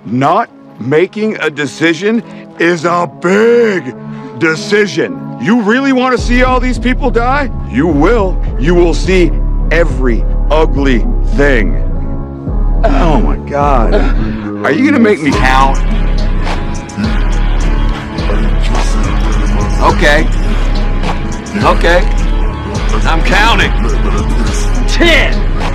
Not making a decision is a big decision. You really want to see all these people die? You will. You will see every ugly thing. Oh my God. Are you gonna make me count? Okay. Okay. I'm counting. 10.